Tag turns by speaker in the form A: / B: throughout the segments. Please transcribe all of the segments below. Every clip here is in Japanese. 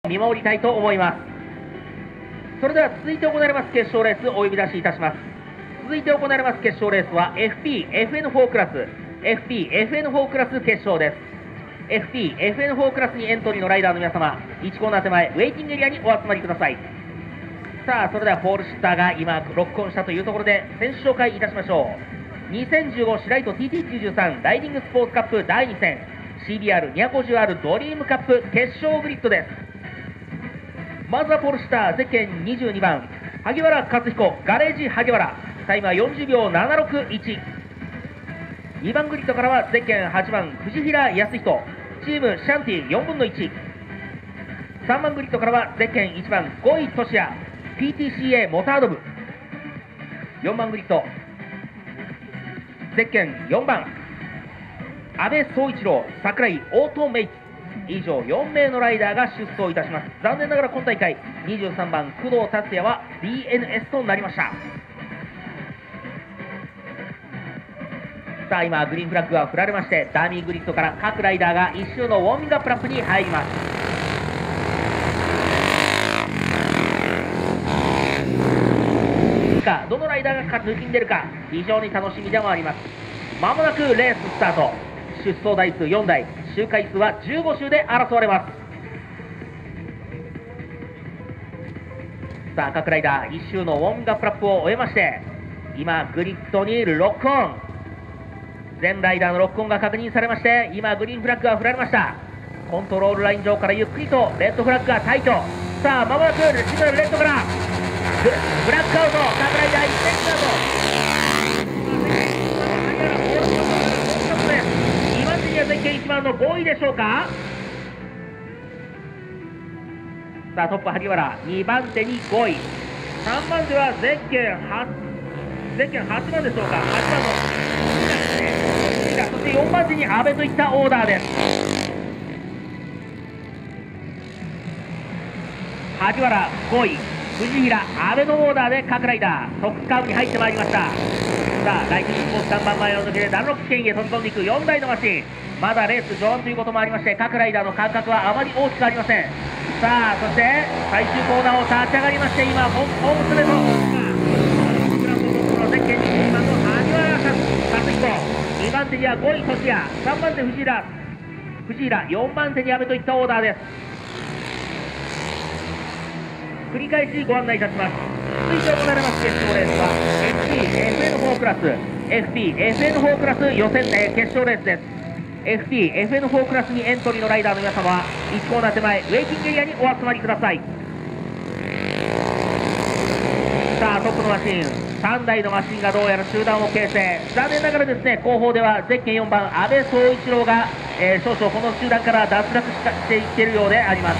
A: 見守りたいと思います。それでは続いて行われます決勝レースお呼び出しいたします。続いて行われます決勝レースは FP-FN4 クラス FP-FN4 クラス決勝です。 FP-FN4 クラスにエントリーのライダーの皆様、1コーナー手前ウェイティングエリアにお集まりください。さあ、それではポールシッターが今ロックオンしたというところで選手紹介いたしましょう。2015シライト TT93 ライディングスポーツカップ第2戦 CBR250R ドリームカップ決勝グリッドです。まずはポルシュターゼッケン22番萩原克彦ガレージ萩原、タイムは40秒761。2番グリッドからはゼッケン8番藤平康人チームシャンティ4分の1。3番グリッドからはゼッケン1番5位俊也 PTCA モタード部。4番グリッドゼッケン4番安倍総一郎櫻井オートメイツ。以上4名のライダーが出走いたします。残念ながら今大会23番工藤達也は DNS となりました。さあ、今グリーンフラッグが振られまして、ダーミーグリッドから各ライダーが1周のウォーミングアップラップに入ります。どのライダーが抜きに出るか非常に楽しみでもあります。まもなくレーススタート。出走台数4台、周回数は15周で争われます。さあ、各ライダー1周のウォーミングアップラップを終えまして、今グリッドにロックオン。全ライダーのロックオンが確認されまして、今グリーンフラッグが振られました。コントロールライン上からゆっくりとレッドフラッグがタイト。さあ、まもなくシグナルレッドからブラックアウト。各ライダー1点スタート。2番手にはゼッケン1番の5位でしょうか。さあ、トップ萩原、2番手に5位、3番手はゼッケン8番でしょうか。8番のそして4番手に阿部といったオーダーです。萩原5位、藤平、阿部のオーダーで各ライダートップカーブに入ってまいりました。さあ、ライティングスポーツ3番前を抜けてダンロップ圏へ飛び込んでいく4台のマシン。まだレース序盤ということもありまして、各ライダーの間隔はあまり大きくありません。さあ、そして最終コーナーを立ち上がりまして、今ホームストレートグランドトップのゼッケン22番の萩原克彦、2番手には5位俊也、3番手藤平、4番手に阿部といったオーダーです。繰り返しご案内いたします。続いて行われます決勝レースは FP-FN4 クラス FP-FN4 クラス予選決勝レースです。 FP-FN4 クラスにエントリーのライダーの皆様は1コーナー手前ウェイティングエリアにお集まりください。さあ、トップのマシン3台のマシンがどうやら集団を形成。残念ながらですね、後方ではゼッケン4番安倍総一郎が、少々この集団から脱落していっているようであります。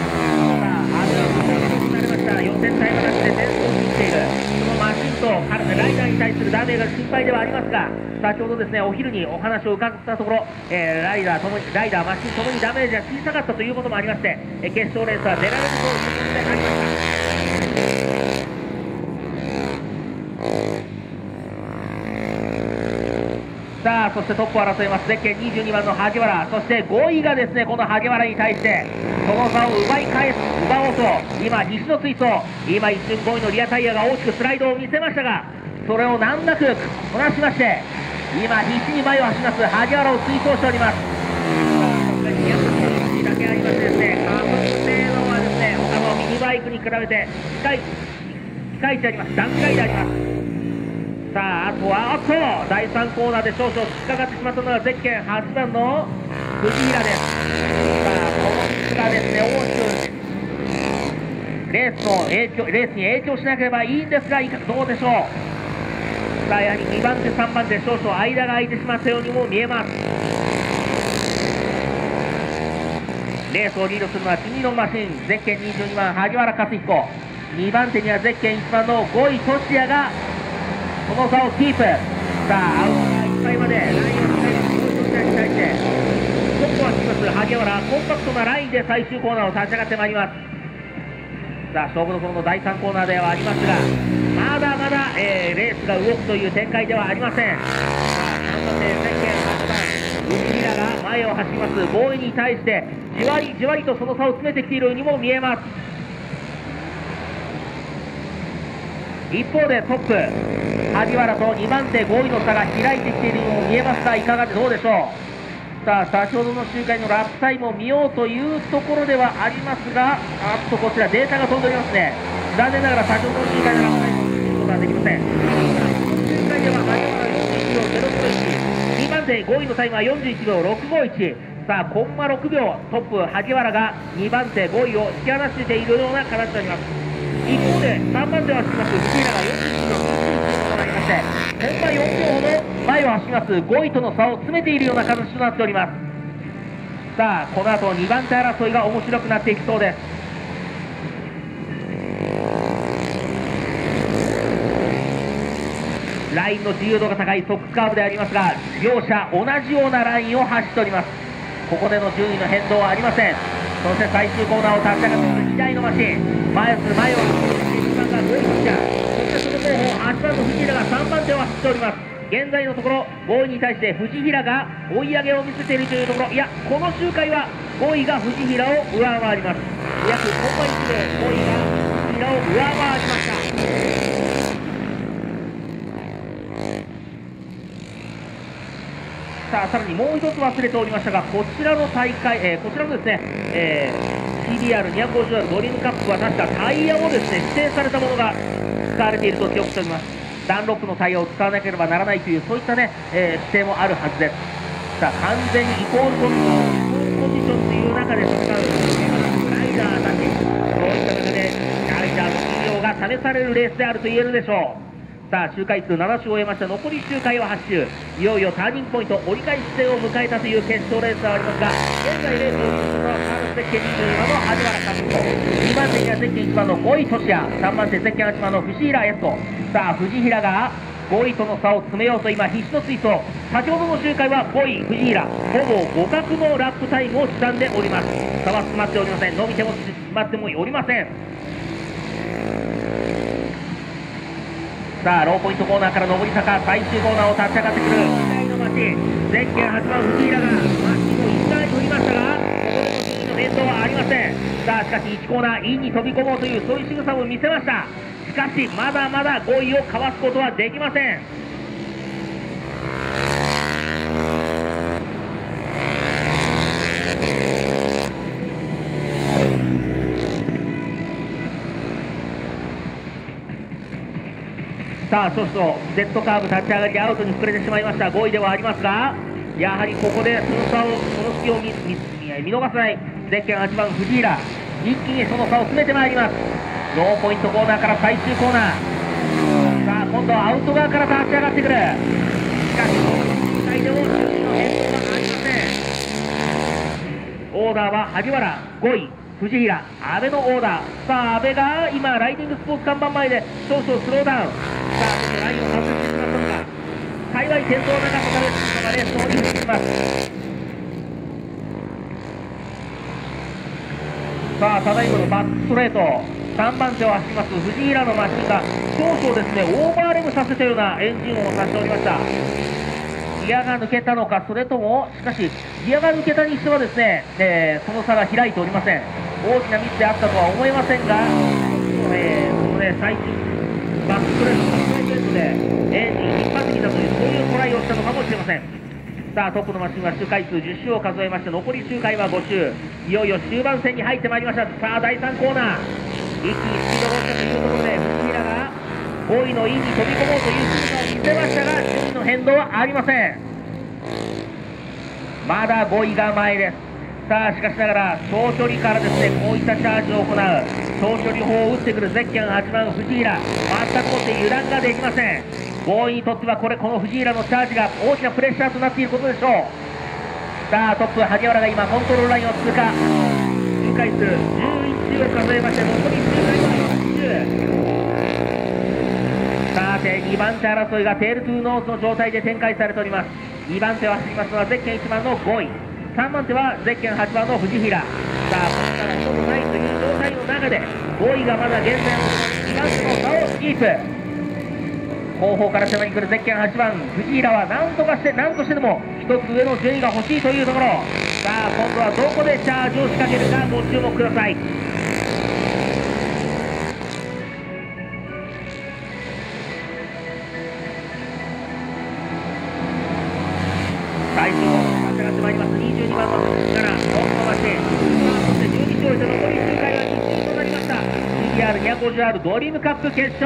A: 予選タイムなしで前走にしているそのマシンとライダーに対するダメージが心配ではありますが、先ほどですね、お昼にお話を伺ったところ、ライダー、マシンともにダメージが小さかったということもありまして、決勝レースは出られるということでありました。さあ、そしてトップを争いますゼッケン22番の萩原、そして5位がですね、この萩原に対してその差を奪おうと今西の追走、今一瞬5位のリアタイヤが大きくスライドを見せましたが、それを難なくこなしまして、今西に前を走ります萩原を追走しております。2だけありましてですね、加速性能はですね、他のミニバイクに比べてピカイチあります。段階であります。さあ、あとは第3コーナーで少々引っかかってしまったのはゼッケン8番の藤平です。さあ、このミスがですね、大きくレースに影響しなければいいんですが、どうでしょう。さあ、やはり2番手3番手少々間が空いてしまったようにも見えます。レースをリードするのは君のマシンゼッケン22番萩原克彦、2番手にはゼッケン1番の5位俊也がこの差をキープ。さあ、アウトがいっぱいまでラインを使います。に対してトップを走ります萩原、コンパクトなラインで最終コーナーを立ち上がってまいります。さあ、勝負どころの第3コーナーではありますが、まだまだ、レースが動くという展開ではありません。さあ、そしてゼッケン8番藤平が前を走りますボーイに対してじわりじわりとその差を詰めてきているようにも見えます。一方でトップ萩原と2番手5位の差が開いてきているようにも見えますが、いかがでどうでしょう。さあ先ほどの周回のラップタイムを見ようというところではありますが、こちらデータが飛んでおりますね。残念ながら先ほどの周回のラップタイムを見ることはできません。周回では萩原41秒051、2番手5位のタイムは41秒651。さあコンマ6秒トップ萩原が2番手5位を引き離しているような形になります。一方で3番手を走ります藤平が41秒91となりまして、コンマ4秒ほど前を走ります5位との差を詰めているような形となっております。さあこの後2番手争いが面白くなっていきそうです。ラインの自由度が高いソックスカーブでありますが、両者同じようなラインを走っております。ここでの順位の変動はありません。そして最終コーナーを立ち上がっている2台のマシン、前を走る前を走って1番が5位藤田、そしてその後方8番の藤平が3番手を走っております。現在のところ5位に対して藤平が追い上げを見せているというところ、いやこの周回は5位が藤平を上回ります。約コンマ1秒5位が藤平を上回りました。さらにもう一つ忘れておりましたが、こちらの大会、こちらのですね、CBR250 ドリームカップは確かタイヤをですね指定されたものが使われていると記憶しております。ダンロップのタイヤを使わなければならないというそういったね、指定もあるはずです。さあ完全にイコールコンディションという中で戦うライダーたち、そういった中でライダーの技量が試されるレースであると言えるでしょう。さあ周回数7周を終えました。残り周回は8周、いよいよターニングポイント折り返し地点を迎えたという決勝レースはありますが、現在レースを進むのはゼッケン22番の萩原監督、2番手にはゼッケン1番の5位俊也、3番手ゼッケン8番の藤平康人。さあ藤平が5位との差を詰めようと今必死の追走。先ほどの周回は5位藤平ほぼ互角のラップタイムを刻んでおります。差は詰まっておりません。伸びても詰まってもおりません。さあローポイントコーナーから上り坂、最終コーナーを立ち上がってくる2台のマシン、ゼッケン8番藤平がマシンを1台取りましたが、ここでの順位の変動はありません。さあしかし1コーナーインに飛び込もうというそういう仕草を見せました。しかしまだまだ5位をかわすことはできません。さあそうすると Z カーブ立ち上がりでアウトに膨れてしまいました。5位ではありますが、やはりここでその差をその隙を見逃さないゼッケン8番藤平、一気にその差を詰めてまいります。ローポイントコーナーから最終コーナー、さあ今度はアウト側から立ち上がってくる。しかしこの周回でも順位の変動はありません。オーダーは萩原5位藤平、阿部のオーダー。さあ阿部が今ライディングスポーツ看板前で少々スローダウン。さあちょっとラインを外してしまったのか、幸い転倒なかったのでレースをリードしています。さあただいまのバックストレート、3番手を走ります藤平のマシンが少々ですねオーバーレムさせたようなエンジン音をさせておりました。ギアが抜けたのか、それともしかしギアが抜けたにしてはですね、その差が開いておりません。大きなミスであったとは思えませんが、このね最近バックストレートのプライベートでエンジン引っ張ってきたというそういうトライをしたのかもしれません。さあトップのマシンは周回数10周を数えまして、残り周回は5周、いよいよ終盤戦に入ってまいりました。さあ第3コーナー、一気にスピードが落ちたというところで藤平が5位のインに飛び込もうという姿を見せましたが、順位の変動はありません。まだ5位が前です。さあしかしながら長距離からですねこういったチャージを行う、長距離砲を打ってくるゼッケン8番藤平、全くもって油断ができません。5位にとってはこの藤平のチャージが大きなプレッシャーとなっていることでしょう。さあトップ萩原が今コントロールラインを通過、周回数11周を数えまして残り周回は8周。さて2番手争いがテールトゥーノーズの状態で展開されております。2番手を走りますのはゼッケン1番の5位、3番手はゼッケン8番の藤平。さあここから1つないという状態の中で5位がまだ現在の2番手の差をキープ。後方から迫り来るゼッケン8番藤平は何としてでも1つ上の順位が欲しいというところ。 さあ今度はどこでチャージを仕掛けるかご注目ください。最初立ち上がってまいります22番の藤原、4のマシン、そして12勝して残り周回は2周となりました。 CBR250R ドリームカップ決勝、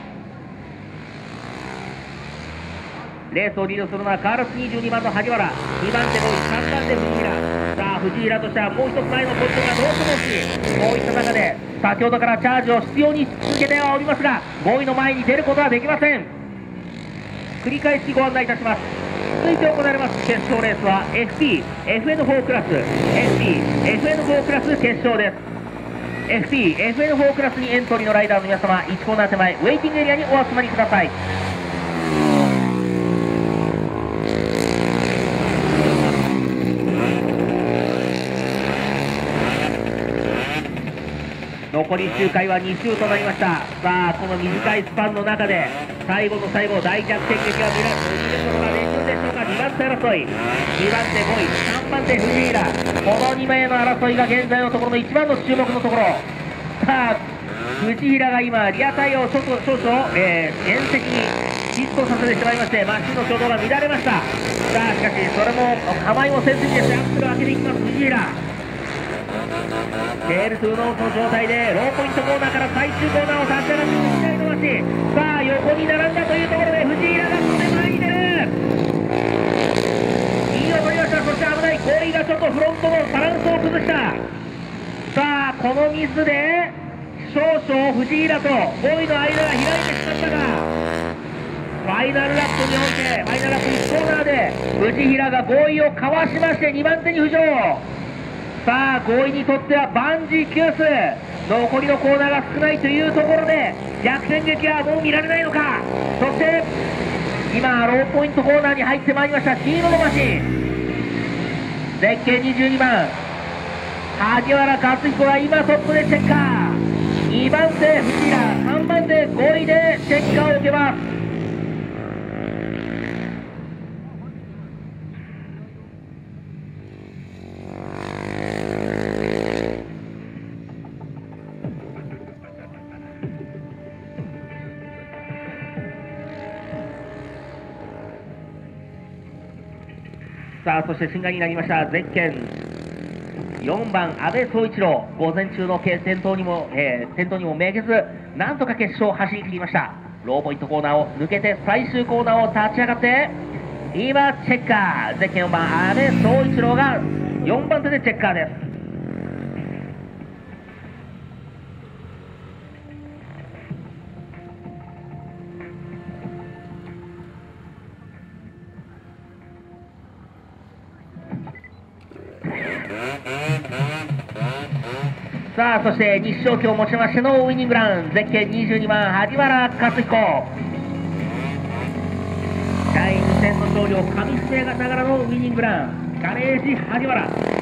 A: レースをリードするのはカーラス22番の萩原、2番手5位、3番手藤平。さあ藤平としてはもう一つ前のポジションがどうしても欲しい、こういった中で先ほどからチャージを必要にし続けてはおりますが、5位の前に出ることはできません。繰り返しご案内いたします。続いて行われます決勝レースは FP、FN4 クラス、FP、FN4 クラス決勝です。FP、FN4 クラスにエントリーのライダーの皆様、1コーナー手前ウェイティングエリアにお集まりください。残り周回は2周となりました。さあこの短いスパンの中で最後の最後大逆転劇が見れることができるでしょうか。2番手争い、2番手5位、3番手藤平、この2名の争いが現在のところの一番の注目のところ。さあ藤平が今リアタイヤを少々縁石にヒットさせてしまいまして、マシンの挙動が乱れました。さあしかしそれも構いもせずにですね、アクセルを上げていきます藤平。テールトゥーノートの状態でローポイントコーナーから最終コーナーを立ち上がっていきたいのマシン。さあ横に並んだというところで藤平がここで前に出る。いいを取りました。そして危ない5位がちょっとフロントのバランスを崩した。さあこのミスで少々藤平と5位の間が開いてしまったが、ファイナルラップにおいてファイナルラップ1コーナーで藤平が5位をかわしまして2番手に浮上。さあ5位にとっては万事休す、残りのコーナーが少ないというところで逆転劇はもう見られないのか。そして今ローポイントコーナーに入ってまいりました黄色のマシン、絶景22番萩原克彦が今トップでチェッカー、2番手藤平、3番手5位でチェッカーを受けます。さあそして新外になりましたゼッケン4番阿部総一郎、午前中の先頭にもめげずなんとか決勝を走り切りました。ローポイントコーナーを抜けて最終コーナーを立ち上がって今チェッカー、ゼッケン4番阿部総一郎が4番手でチェッカーです。さあそして日照旗を持ちましてのウイニングラン、ゼッケン22番萩原克彦、第2戦の勝利をかみしめながらのウイニングラン、ガレージ萩原。